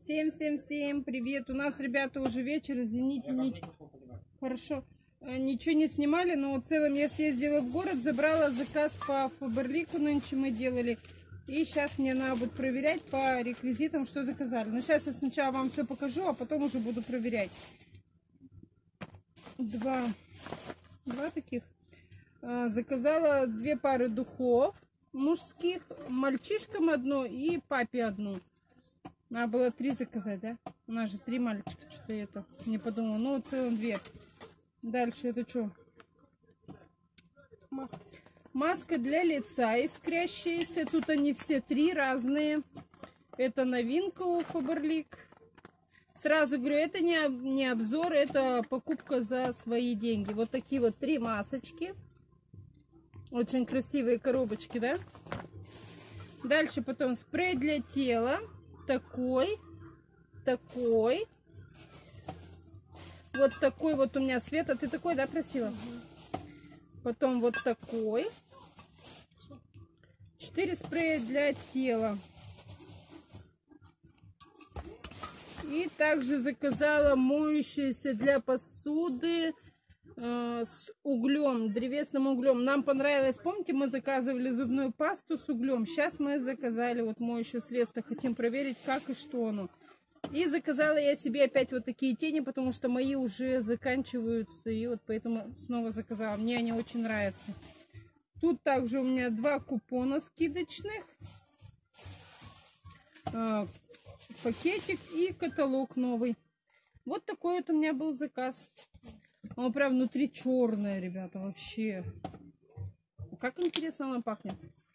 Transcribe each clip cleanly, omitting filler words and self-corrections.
Всем привет! У нас, ребята, уже вечер, извините, хорошо, ничего не снимали, но в целом я съездила в город, забрала заказ по Фаберлику, нынче мы делали. И сейчас мне надо будет проверять по реквизитам, что заказали. Но сейчас я сначала вам все покажу, а потом уже буду проверять. Два таких. Заказала 2 пары духов мужских, мальчишкам одну и папе одну. Надо было 3 заказать, да? У нас же 3 мальчика, что-то я это не подумала. Ну, в целом 2. Дальше это что? Маска для лица искрящаяся. Тут они все 3 разные. Это новинка у Фаберлик. Сразу говорю, это не обзор, это покупка за свои деньги. Вот такие вот 3 масочки. Очень красивые коробочки, да? Дальше потом спрей для тела. Такой. Вот такой вот у меня, Света. Ты такой, да, просила? Потом вот такой. 4 спрея для тела. И также заказала моющиеся для посуды с углем, древесным углем. Нам понравилось, помните, мы заказывали зубную пасту с углем. Сейчас мы заказали вот моющее средство. Хотим проверить, как и что оно. И заказала я себе опять вот такие тени, потому что мои уже заканчиваются. И вот поэтому снова заказала. Мне они очень нравятся. Тут также у меня 2 купона скидочных. Пакетик и каталог новый. Вот такой вот у меня был заказ. Он прям внутри черное, ребята, вообще. Как интересно он пахнет.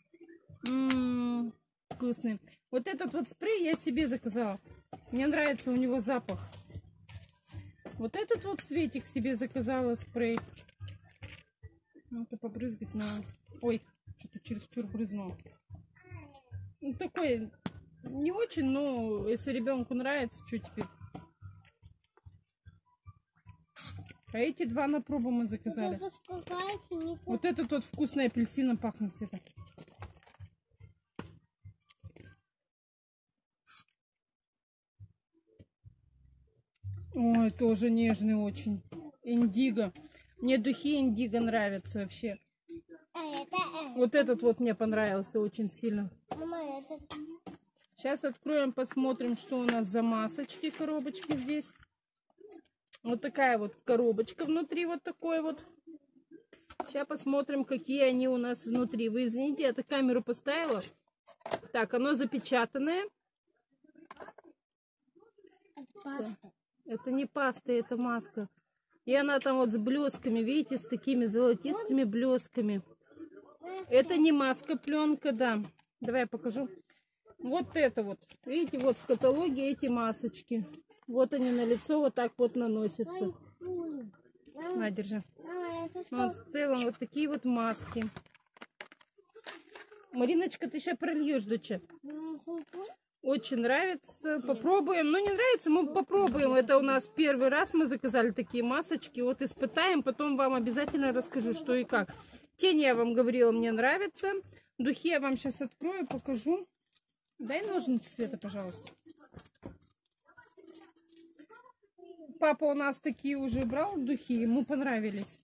Вкусный. Вот этот вот спрей я себе заказала. Мне нравится у него запах. Вот этот вот Светик себе заказала спрей. Надо побрызгать на... Ой, что-то чересчур брызнуло. Ну, такой не очень, но если ребенку нравится, что теперь? А эти 2 на пробу мы заказали. Вот этот вот вкусный апельсином пахнет, Света. Ой, тоже нежный очень. Индиго. Мне духи индиго нравятся вообще. Вот этот вот мне понравился очень сильно. Сейчас откроем, посмотрим, что у нас за масочки, коробочки здесь. Вот такая вот коробочка внутри, вот такой вот. Сейчас посмотрим, какие они у нас внутри. Вы извините, я камеру поставила. Так, оно запечатанное. Это не паста, это маска. И она там вот с блесками, видите, с такими золотистыми блесками. Это не маска, пленка, да. Давай я покажу. Вот это вот. Видите, вот в каталоге эти масочки. Вот они на лицо вот так вот наносятся. На, держи. Вот в целом вот такие вот маски. Мариночка, ты сейчас прольешь, доча. Очень нравится. Попробуем. Ну, не нравится, мы попробуем. Это у нас первый раз мы заказали такие масочки. Вот испытаем, потом вам обязательно расскажу, что и как. Тени, я вам говорила, мне нравятся. Духи я вам сейчас открою, покажу. Дай ножницы, Света, пожалуйста. Папа у нас такие уже брал духи, ему понравились.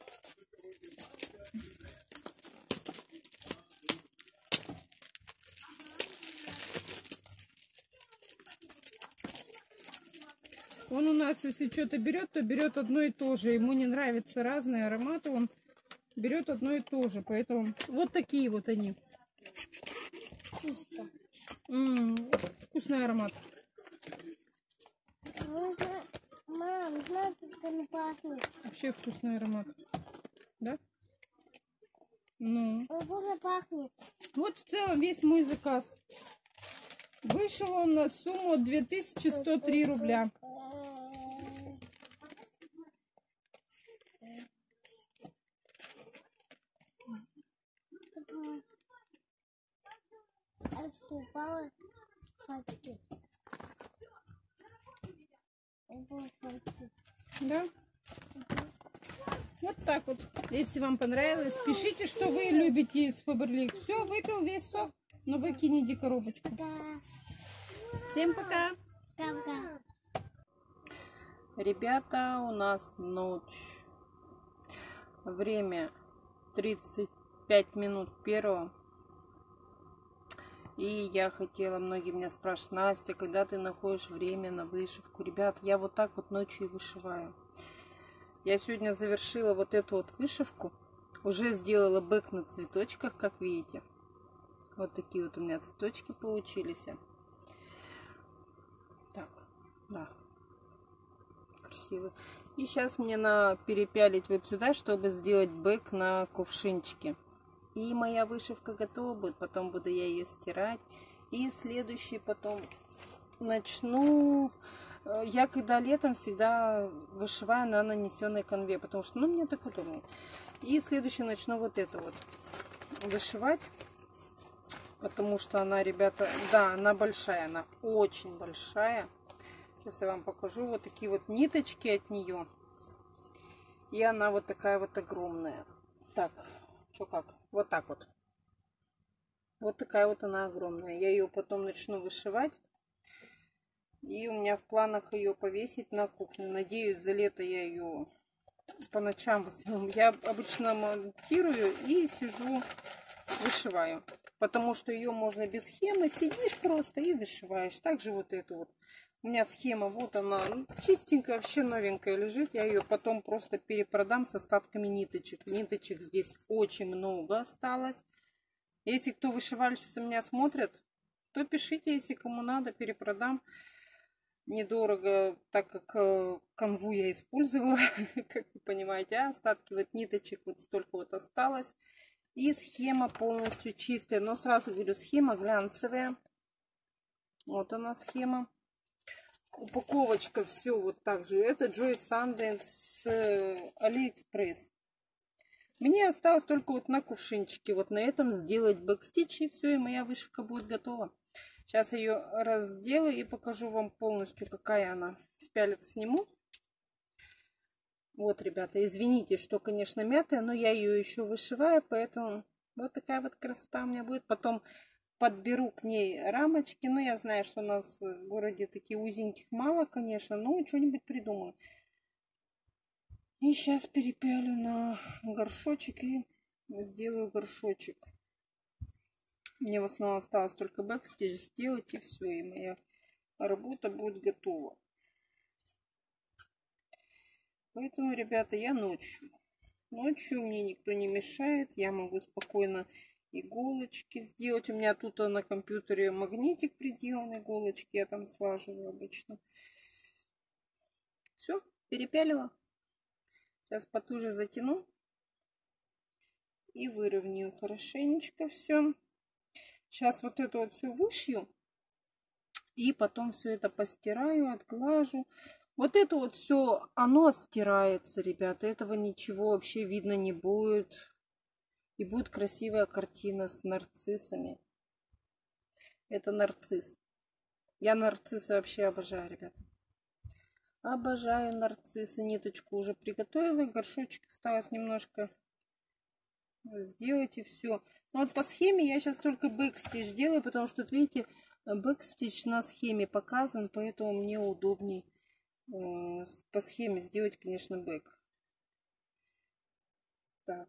Он у нас, если что-то берет, то берет одно и то же. Ему не нравятся разные ароматы, он берет одно и то же. Поэтому вот такие вот они. Вкусный аромат. Мам, знаешь, как он пахнет? Вообще вкусный аромат. Да? Ну. Он вкусно пахнет. Вот в целом весь мой заказ. Вышел он на сумму 2103 рубля. Отступала сачки. Да? Вот так вот. Если вам понравилось, пишите, что вы любите из Фаберлик. Все, выпил весь сок, но выкинете коробочку. Да. Всем пока! Кавка. Ребята, у нас ночь. Время 35 минут первого. И я хотела, многие меня спрашивают: Настя, когда ты находишь время на вышивку? Ребят, я вот так вот ночью и вышиваю. Я сегодня завершила вот эту вот вышивку. Уже сделала бэк на цветочках, как видите. Вот такие вот у меня цветочки получились. Так, да, красиво. И сейчас мне надо перепялить вот сюда, чтобы сделать бэк на кувшинчике. И моя вышивка готова будет. Потом буду я ее стирать. И следующий потом начну. Я когда летом всегда вышиваю на нанесенной канве, потому что, ну, мне так удобнее. И следующий начну вот это вот вышивать, потому что она, ребята, да, она большая, она очень большая. Сейчас я вам покажу вот такие вот ниточки от нее. И она вот такая вот огромная. Так, что как? Вот так вот. Вот такая вот она огромная. Я ее потом начну вышивать. И у меня в планах ее повесить на кухню. Надеюсь, за лето я ее по ночам возьму. Я обычно монтирую и сижу, вышиваю. Потому что ее можно без схемы. Сидишь просто и вышиваешь. Также вот эту вот. У меня схема, вот она, чистенькая, вообще новенькая лежит. Я ее потом просто перепродам с остатками ниточек. Ниточек здесь очень много осталось. Если кто вышивальщица меня смотрит, то пишите, если кому надо, перепродам. Недорого, так как канву я использовала, как вы понимаете, остатки вот ниточек вот столько вот осталось. И схема полностью чистая. Но сразу говорю, схема глянцевая. Вот она схема. Упаковочка все вот так же. Это Joy Sundance с AliExpress. Мне осталось только вот на кувшинчике, вот на этом сделать бэкстич, и все, и моя вышивка будет готова. Сейчас я ее разделаю и покажу вам полностью, какая она. Спялец сниму. Вот, ребята, извините, что, конечно, мятая, но я ее еще вышиваю, поэтому вот такая вот красота у меня будет. Потом подберу к ней рамочки. Ну, я знаю, что у нас в городе таких узеньких мало, конечно, но что-нибудь придумаю. И сейчас перепялю на горшочек и сделаю горшочек. Мне в основном осталось только бэкстич сделать, и все, и моя работа будет готова. Поэтому, ребята, я ночью. Ночью мне никто не мешает. Я могу спокойно иголочки сделать. У меня тут на компьютере магнитик приделан, иголочки я там слаживаю обычно. Все, перепялила. Сейчас потуже затяну и выровняю хорошенечко все. Сейчас вот это вот все вышью. И потом все это постираю, отглажу. Вот это вот все, оно стирается, ребята. Этого ничего вообще видно не будет. И будет красивая картина с нарциссами. Это нарцисс. Я нарцисса вообще обожаю, ребята. Обожаю нарциссы. Ниточку уже приготовила. Горшочек осталось немножко сделать, и все. Ну вот по схеме я сейчас только бэкстич делаю, потому что, вот видите, бэкстич на схеме показан, поэтому мне удобней по схеме сделать, конечно, бэк. Так.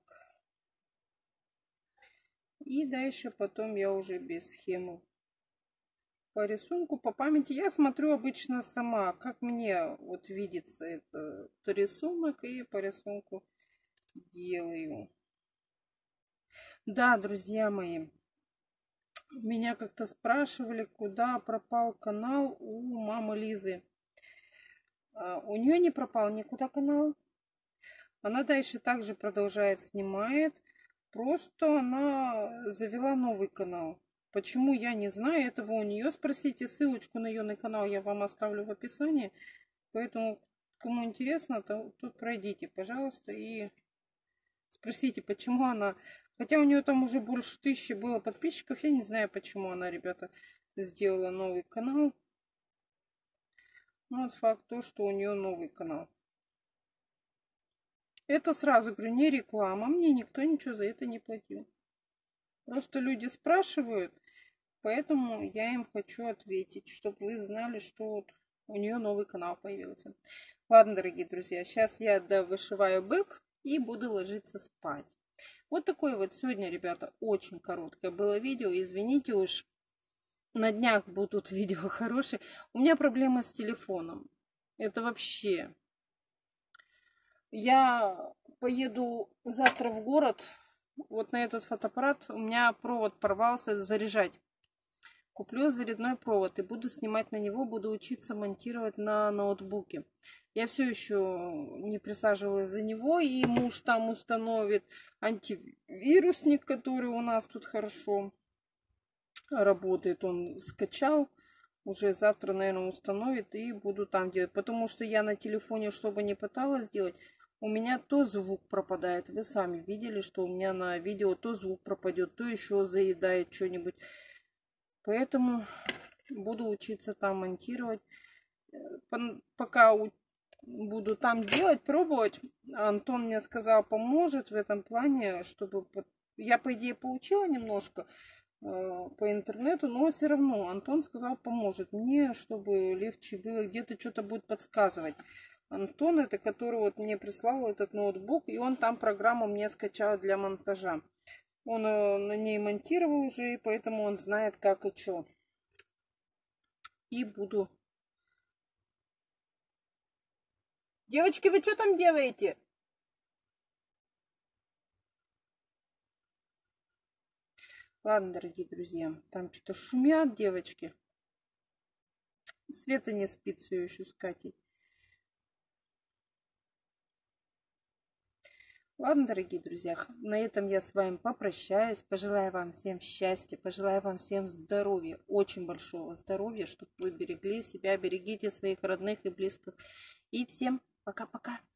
И дальше потом я уже без схемы. По рисунку, по памяти я смотрю обычно сама, как мне вот видится этот рисунок, и по рисунку делаю. Да, друзья мои, меня как-то спрашивали, куда пропал канал у мамы Лизы. У нее не пропал никуда канал. Она дальше также продолжает снимает. Просто она завела новый канал. Почему, я не знаю. Этого у нее спросите. Ссылочку на ее канал я вам оставлю в описании. Поэтому, кому интересно, то тут пройдите, пожалуйста, и спросите, почему она... Хотя у нее там уже больше 1000 было подписчиков. Я не знаю, почему она, ребята, сделала новый канал. Но вот факт то, что у нее новый канал. Это сразу говорю, не реклама. Мне никто ничего за это не платил. Просто люди спрашивают, поэтому я им хочу ответить, чтобы вы знали, что вот у нее новый канал появился. Ладно, дорогие друзья, сейчас я довышиваю бык и буду ложиться спать. Вот такое вот сегодня, ребята, очень короткое было видео. Извините уж, на днях будут видео хорошие. У меня проблема с телефоном. Это вообще... Я поеду завтра в город. Вот на этот фотоаппарат у меня провод порвался заряжать. Куплю зарядной провод и буду снимать на него, буду учиться монтировать на ноутбуке. Я все еще не присаживалась за него, и муж там установит антивирусник, который у нас тут хорошо работает. Он скачал, уже завтра, наверное, установит и буду там делать. Потому что я на телефоне, чтобы не пыталась сделать, у меня то звук пропадает. Вы сами видели, что у меня на видео то звук пропадет, то еще заедает что-нибудь. Поэтому буду учиться там монтировать. Пока буду там делать, пробовать, Антон мне сказал, поможет в этом плане, чтобы... Я, по идее, поучила немножко по интернету, но все равно Антон сказал, поможет мне, чтобы легче было, где-то что-то будет подсказывать. Антон, это который вот мне прислал этот ноутбук, и он там программу мне скачал для монтажа. Он на ней монтировал уже, и поэтому он знает, как и что. И буду... Девочки, вы что там делаете? Ладно, дорогие друзья, там что-то шумят девочки. Света не спит все еще с Катей. Ладно, дорогие друзья, на этом я с вами попрощаюсь. Пожелаю вам всем счастья, пожелаю вам всем здоровья, очень большого здоровья, чтобы вы берегли себя, берегите своих родных и близких. И всем пока-пока.